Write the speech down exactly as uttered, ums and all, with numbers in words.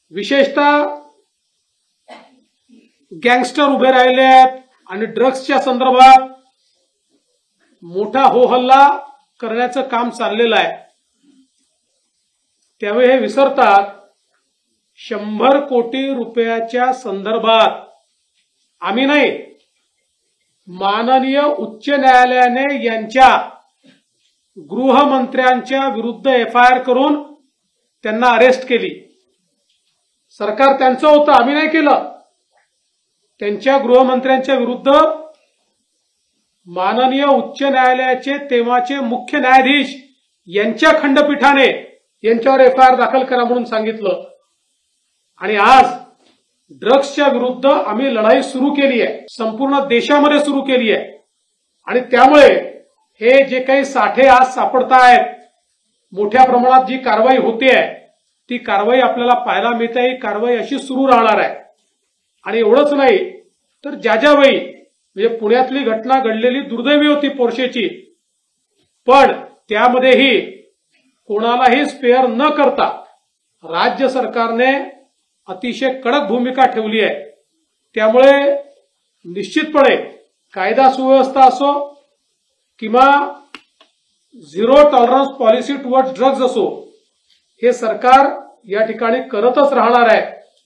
विशेषतः गँगस्टर उभे राहिले आहेत आणि ड्रग्सच्या संदर्भात मोठा हो हल्ला करण्याचं काम चाललेलं आहे। त्यावेळी हे विसरतात शंभर कोटी रुपयाच्या संदर्भात आम्ही नाही, माननीय उच्च न्यायालयाने यांच्या गृहमंत्र्यांच्या विरुद्ध एफ आय आर करून त्यांना अरेस्ट केली। सरकार त्यांचं होतं, आम्ही नाही केलं। त्यांच्या गृहमंत्र्यांच्या विरुद्ध माननीय उच्च न्यायालयाचे तेव्हाचे मुख्य न्यायाधीश यांच्या खंडपीठाने यांच्यावर एफ आय आर दाखल करा म्हणून सांगितलं। आणि आज ड्रग्सच्या विरुद्ध आम्ही लढाई सुरू केली आहे, संपूर्ण देशामध्ये सुरू केली आहे। आणि त्यामुळे हे जे काही साठे आज सापडतायत, मोठ्या प्रमाणात जी कारवाई होते आहे ती कारवाई आपल्याला पाहायला मिळते। ही कारवाई अशी सुरू राहणार आहे। आणि एवढंच नाही तर ज्या ज्या वेळी म्हणजे पुण्यातली घटना घडलेली दुर्दैवी होती पोर्शेची, पण त्यामध्येही कोणालाही स्पेअर न करता राज्य सरकारने अतिशय कडक भूमिका ठेवली आहे। त्यामुळे निश्चितपणे कायदा सुव्यवस्था असो किंवा zero tolerance policy towards drugs असो, हे सरकार या ठिकाणी करतच राहणार आहे।